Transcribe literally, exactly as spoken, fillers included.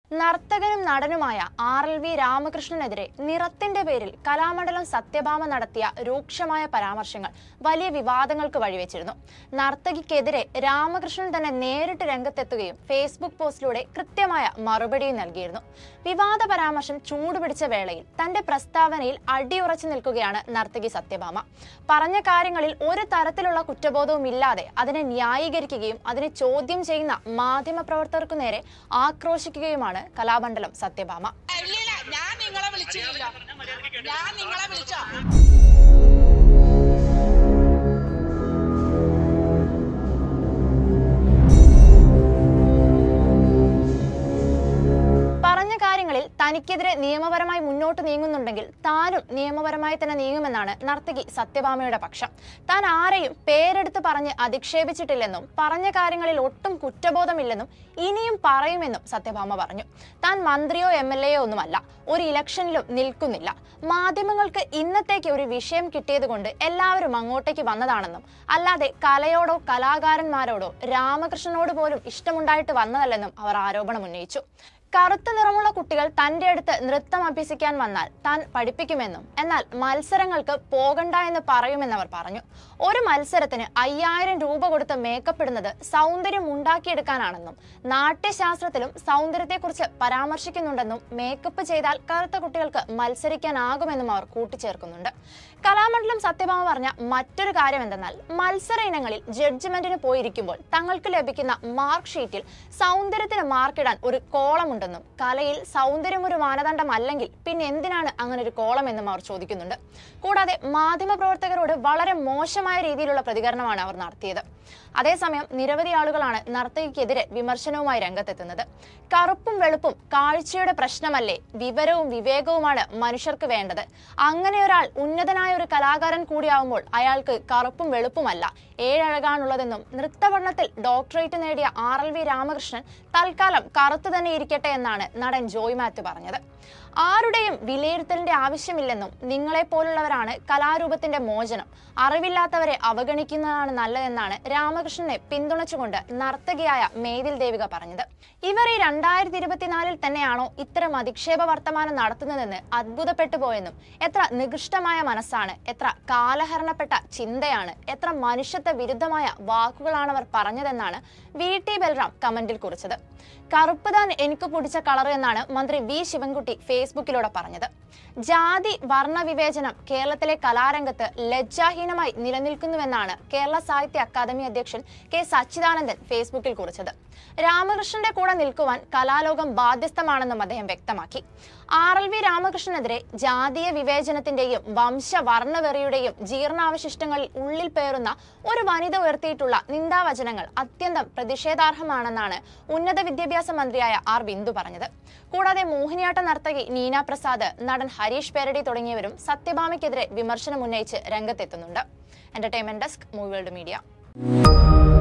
നർത്തകനും നടനുമായ R L V രാമകൃഷ്ണനെതിരെ നിറത്തിന്റെ പേരിൽ കലാമണ്ഡലം സത്യഭാമ നടത്തിയ രൂക്ഷമായ പരാമർശങ്ങൾ വലിയ വിവാദങ്ങൾക്ക് വഴിവെച്ചിരുന്നു. നർത്തകിക്കെതിരെ രാമകൃഷ്ണൻ തന്നെ നേരിട്ട് രംഗത്തെത്തുകയും ഫേസ്ബുക്ക് പോസ്റ്റിലൂടെ കൃത്യമായ മറുപടിയും നൽകിയിരുന്നു. വിവാദ പരാമർശം ചൂടുപിടിച്ച വേളയിൽ തന്റെ പ്രസ്താവനയിൽ അടിയുറച്ചു നിൽക്കുകയാണ് നർത്തകി സത്യഭാമ. പറഞ്ഞ കാര്യങ്ങളിൽ ഒരു തരത്തിലുള്ള കുറ്റബോധവും ഇല്ലാതെ അതിനെ ന്യായീകരിക്കുകയും അതിനെ ചോദ്യം ചെയ്യുന്ന മാധ്യമപ്രവർത്തകർക്കു നേരെ ആക്രോശിക്കുകയുമാണ് കലാമണ്ഡലം സത്യഭാമ. ഞാൻ നിങ്ങളെ വിളിച്ചില്ല, ഞാൻ നിങ്ങളെ വിളിച്ച കാര്യങ്ങളിൽ തനിക്കെതിരെ നിയമപരമായി മുന്നോട്ട് നീങ്ങുന്നുണ്ടെങ്കിൽ താനും നിയമപരമായി തന്നെ നീങ്ങുമെന്നാണ് നർത്തകി സത്യഭാമയുടെ പക്ഷം. താൻ ആരെയും പേരെടുത്ത് പറഞ്ഞ് അധിക്ഷേപിച്ചിട്ടില്ലെന്നും പറഞ്ഞ കാര്യങ്ങളിൽ ഒട്ടും കുറ്റബോധമില്ലെന്നും ഇനിയും പറയുമെന്നും സത്യഭാമ പറഞ്ഞു. താൻ മന്ത്രിയോ എം എൽ എയോ ഒന്നുമല്ല, ഒരു ഇലക്ഷനിലും നിൽക്കുന്നില്ല. മാധ്യമങ്ങൾക്ക് ഇന്നത്തേക്ക് ഒരു വിഷയം കിട്ടിയത് കൊണ്ട് എല്ലാവരും അങ്ങോട്ടേക്ക് വന്നതാണെന്നും അല്ലാതെ കലയോടോ കലാകാരന്മാരോടോ രാമകൃഷ്ണനോട് പോലും ഇഷ്ടമുണ്ടായിട്ട് വന്നതല്ലെന്നും അവർ ആരോപണം ഉന്നയിച്ചു. കറുത്ത നിറമുള്ള കുട്ടികൾ തന്റെ അടുത്ത് നൃത്തം അഭ്യസിക്കാൻ വന്നാൽ താൻ പഠിപ്പിക്കുമെന്നും എന്നാൽ മത്സരങ്ങൾക്ക് പോകണ്ട എന്ന് പറയുമെന്നവർ പറഞ്ഞു. ഒരു മത്സരത്തിന് അയ്യായിരം രൂപ കൊടുത്ത് മേക്കപ്പ് ഇടുന്നത് സൗന്ദര്യം ഉണ്ടാക്കിയെടുക്കാനാണെന്നും നാട്യശാസ്ത്രത്തിലും സൗന്ദര്യത്തെക്കുറിച്ച് പരാമർശിക്കുന്നുണ്ടെന്നും മേക്കപ്പ് ചെയ്താൽ കറുത്ത കുട്ടികൾക്ക് മത്സരിക്കാനാകുമെന്നും അവർ കൂട്ടിച്ചേർക്കുന്നുണ്ട്. കലാമണ്ഡലം സത്യഭാമ പറഞ്ഞ മറ്റൊരു കാര്യം എന്തെന്നാൽ മത്സര ഇനങ്ങളിൽ ജഡ്ജ്മെന്റിന് പോയിരിക്കുമ്പോൾ തങ്ങൾക്ക് ലഭിക്കുന്ന മാർക്ക് ഷീറ്റിൽ സൗന്ദര്യത്തിന് മാർക്കിടാൻ ഒരു കോളം ും കലയിൽ സൗന്ദര്യം ഒരു മാനദണ്ഡം അല്ലെങ്കിൽ പിന്നെ എന്തിനാണ് അങ്ങനെ ഒരു കോളം എന്നും അവർ ചോദിക്കുന്നുണ്ട്. കൂടാതെ മാധ്യമപ്രവർത്തകരോട് വളരെ മോശമായ രീതിയിലുള്ള പ്രതികരണമാണ് അവർ നടത്തിയത്. അതേസമയം നിരവധി ആളുകളാണ് നർത്തകിക്കെതിരെ വിമർശനവുമായി രംഗത്തെത്തുന്നത്. കറുപ്പും വെളുപ്പും കാഴ്ചയുടെ പ്രശ്നമല്ലേ, വിവരവും വിവേകവുമാണ് മനുഷ്യർക്ക് വേണ്ടത്. അങ്ങനെ ഒരാൾ ഉന്നതനായ ഒരു കലാകാരൻ കൂടിയാവുമ്പോൾ അയാൾക്ക് കറുപ്പും വെളുപ്പുമല്ല ഏഴഴകാണുള്ളതെന്നും നൃത്തപഠനത്തിൽ ഡോക്ടറേറ്റ് നേടിയ ആർ എൽ വി രാമകൃഷ്ണൻ തൽക്കാലം കറുത്തു തന്നെ ഇരിക്കട്ടെ എന്നാണ് നടൻ ജോയ് മാത്യു പറഞ്ഞത്. ആരുടെയും വിലയിരുത്തലിന്റെ ആവശ്യമില്ലെന്നും നിങ്ങളെ പോലുള്ളവരാണ് കലാരൂപത്തിന്റെ മോചനം, അറിവില്ലാത്തവരെ അവഗണിക്കുന്നതാണ് നല്ലതെന്നാണ് രാമകൃഷ്ണനെ പിന്തുണച്ചുകൊണ്ട് നർത്തകിയായ മേതിൽ ദേവിക പറഞ്ഞത്. ഇവർ ഈ രണ്ടായിരത്തി ഇരുപത്തിനാലിൽ തന്നെയാണോ ഇത്തരം അധിക്ഷേപ വർത്തമാനം നടത്തുന്നതെന്ന് അത്ഭുതപ്പെട്ടു പോയെന്നും എത്ര നികൃഷ്ടമായ മനസ്സാണ്, എത്ര കാലഹരണപ്പെട്ട ചിന്തയാണ്, എത്ര മനുഷ്യത്വ വിരുദ്ധമായ വാക്കുകളാണ് അവർ പറഞ്ഞതെന്നാണ് വി ടി ബൽറാം കമന്റിൽ കുറിച്ചത്. കറുപ്പ് താൻ എനിക്ക് പിടിച്ച കളർ എന്നാണ് മന്ത്രി വി ശിവൻകുട്ടി ഫേസ്ബുക്കിലൂടെ പറഞ്ഞത്. ജാതി വർണ്ണ വിവേചനം കേരളത്തിലെ കലാരംഗത്ത് ലജ്ജാഹീനമായി നിലനിൽക്കുന്നുവെന്നാണ് കേരള സാഹിത്യ അക്കാദമി അധ്യക്ഷൻ കെ സച്ചിദാനന്ദൻ ഫേസ്ബുക്കിൽ കുറിച്ചത്. രാമകൃഷ്ണന്റെ കൂടെ നിൽക്കുവാൻ കലാലോകം ബാധ്യസ്ഥമാണെന്നും അദ്ദേഹം വ്യക്തമാക്കി. ആർ എൽ വി രാമകൃഷ്ണനെതിരെ ജാതീയ വിവേചനത്തിന്റെയും വംശവർണ്ണവെറിയുടെയും ജീർണാവശിഷ്ടങ്ങളിൽ ഉള്ളിൽ പേറുന്ന ഒരു വനിത ഉയർത്തിയിട്ടുള്ള നിന്ദാവചനങ്ങൾ അത്യന്തം പ്രതിഷേധാർഹമാണെന്നാണ് ഉന്നത വിദ്യാഭ്യാസ മന്ത്രിയായ ആർ ബിന്ദു പറഞ്ഞത്. കൂടാതെ മോഹിനിയാട്ട നർത്തകി നീന പ്രസാദ്, നടൻ ഹരീഷ് പേരടി തുടങ്ങിയവരും സത്യഭാമയ്ക്കെതിരെ വിമർശനം ഉന്നയിച്ച് രംഗത്തെത്തുന്നുണ്ട്. Entertainment desk, movie world media.